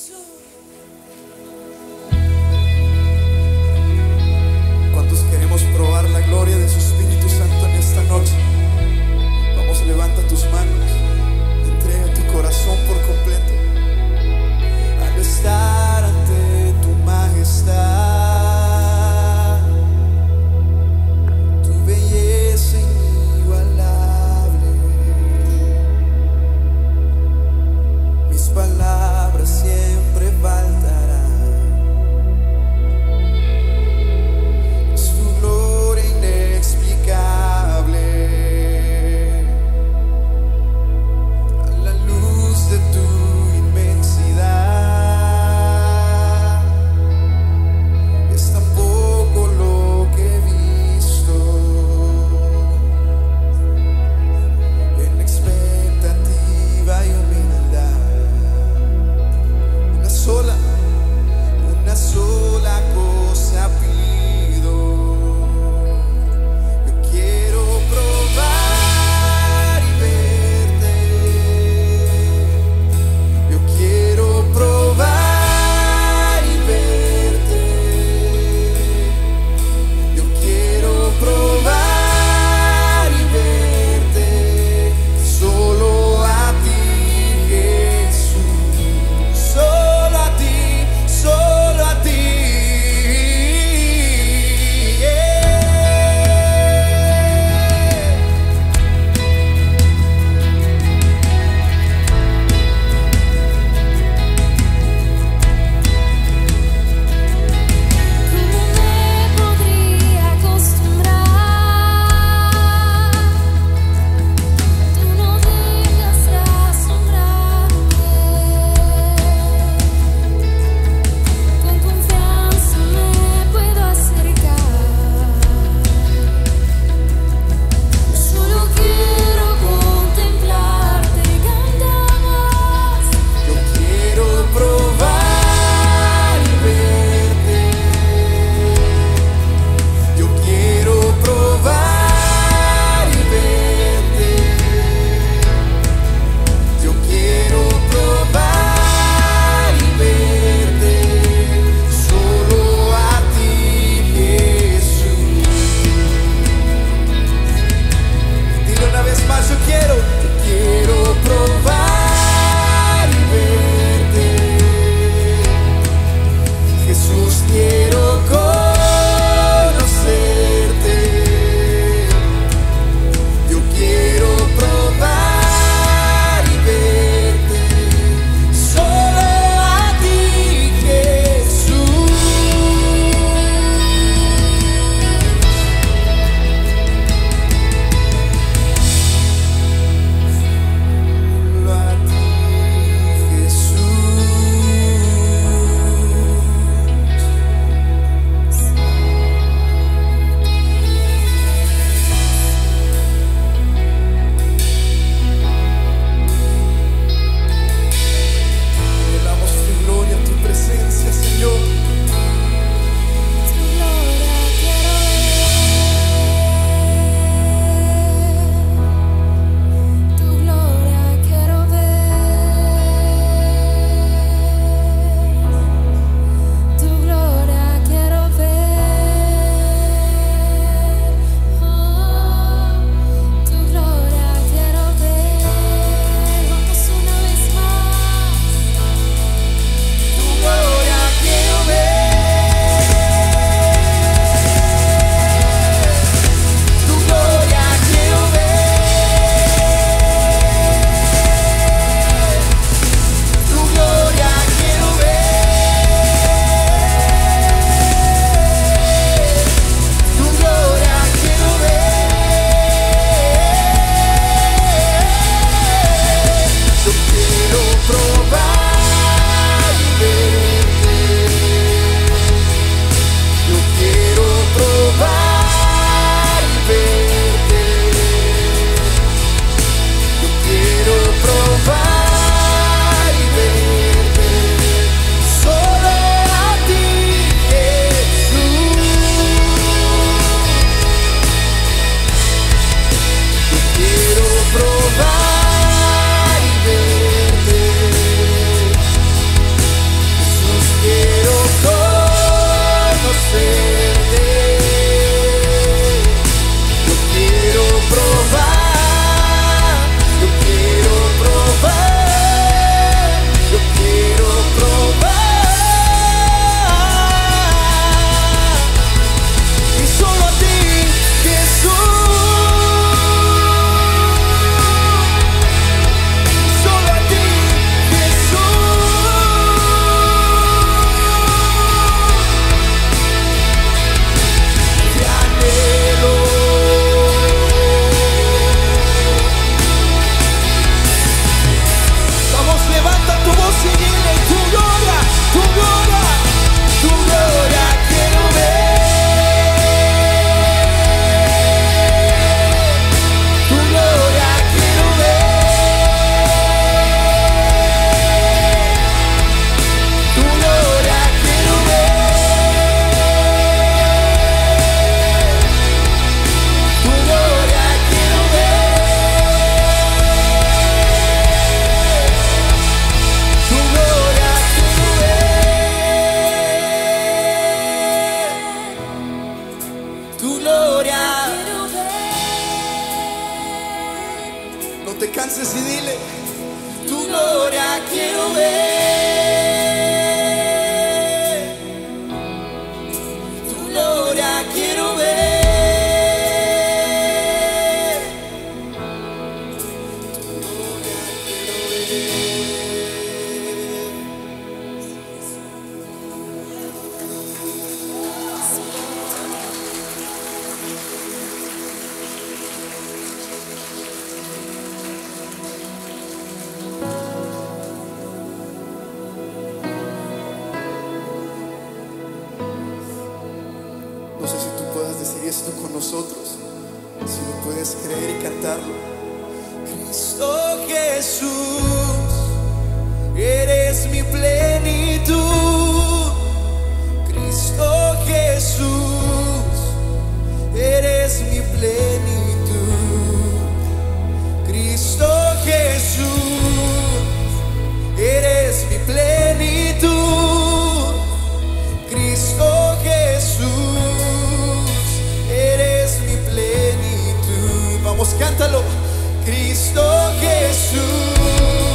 ¿Cuántos queremos probar la gloria de su Espíritu Santo en esta noche? Vamos, levanta tus manos, entrega tu corazón por completo. Al estar ante tu majestad, tu belleza inigualable, mis palabras siempre quiero ver, tu gloria quiero ver, tu gloria quiero ver. No sé si tú puedas decir esto con nosotros, si lo puedes creer y cantarlo. Cristo Jesús, eres mi plenitud. Cristo Jesús, eres mi plenitud. Cristo Jesús, eres mi plenitud. Cristo Jesús, eres mi plenitud. Vamos, cántalo. Cristo Jesús,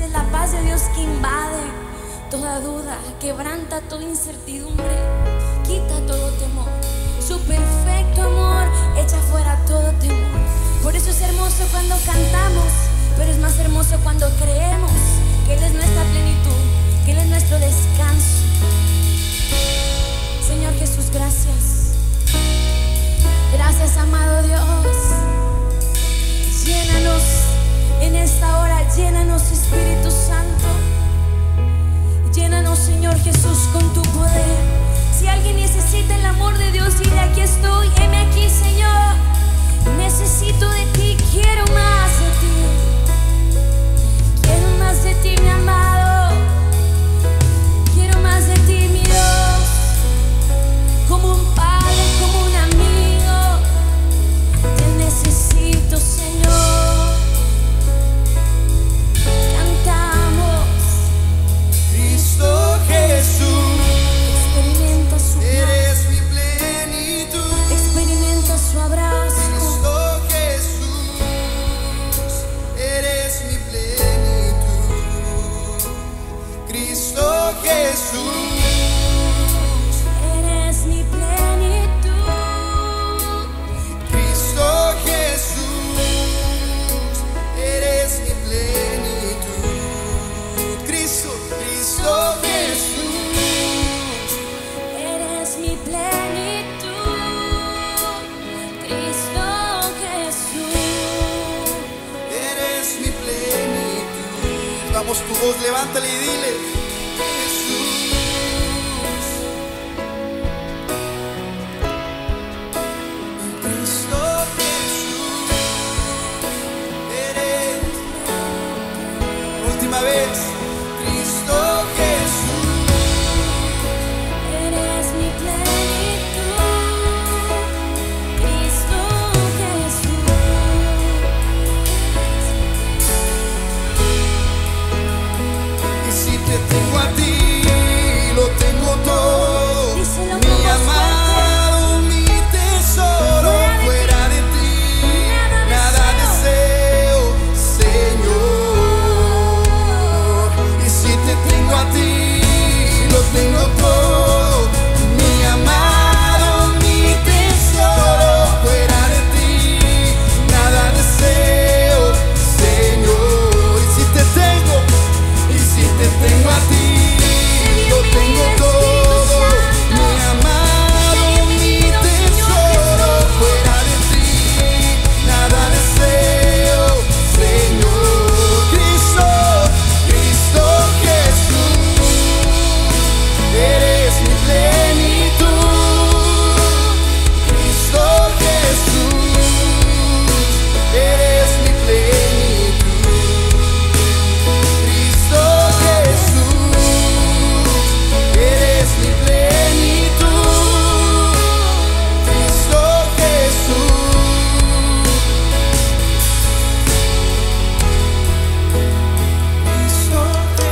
es la paz de Dios que invade toda duda, quebranta toda incertidumbre, quita todo temor. Su perfecto amor echa fuera todo temor. Por eso es hermoso cuando cantamos, pero es más hermoso cuando creemos que Él es nuestra plenitud, que Él es nuestro descanso. Señor Jesús, gracias. Gracias, amado Dios. Llénanos en esta hora, llénanos, Espíritu Santo. Llénanos, Señor Jesús, con tu poder. Si alguien necesita el amor de Dios, dile: aquí estoy, heme aquí, Señor. Necesito de ti, quiero más de ti. Quiero más de ti, mi amado. Quiero más de ti, mi Dios. Como un padre, como un amigo, te necesito, Señor. Cantamos. Cristo Jesús, Experimenta su eres mi plenitud. experimenta su abrazo. Cristo Jesús, eres mi plenitud. Cristo Jesús, Eres mi plenitud. Cristo Jesús, eres mi plenitud. Cristo, Cristo Jesús, Eres mi plenitud. Cristo Jesús. eres mi plenitud. Vamos, tu voz, levántale y dile: Jesús. Cristo Jesús, eres. Última vez. Cristo Jesús, Eres mi plenitud. Cristo Jesús. y si te tengo a ti, lo tengo todo. Díselo con Mi voz amado, mi tesoro, fuera de ti, nada deseo, Señor. Y si te tengo a ti, lo tengo todo. Mi amado, mi tesoro, fuera de ti, nada deseo, Señor. Y si te tengo a ti, lo tengo todo. Mi amado, mi tesoro, fuera de ti, nada deseo, Señor. Cristo, Cristo Jesús, eres mi plenitud. Cristo Jesús, eres mi plenitud. Cristo Jesús, eres mi plenitud. Cristo Jesús, Cristo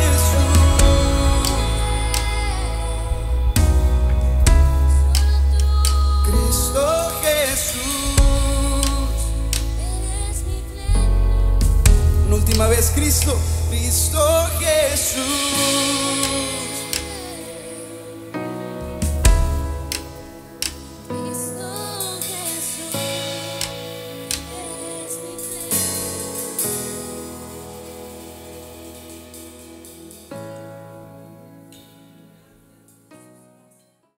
Jesús, Cristo Jesús. Eres mi plenitud. Una última vez, Cristo, Cristo Jesús.